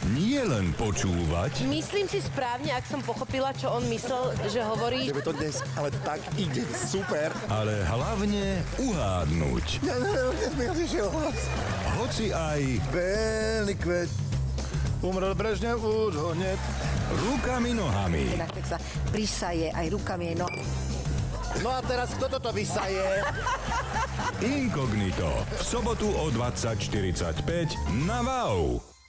nie len počúvať, Myslím si správne, ak som pochopila, čo on myslel, že hovorí. Že by to dnes ale tak ide, super. ale hlavne uhádnuť. Hoci aj Veľný kvet. Umrel Brežnev už ho hneď. rukami nohami. Tak sa prisaje aj rukami, no. No a teraz kto toto vysaje? Inkognito. V sobotu o 20:45 na Wow.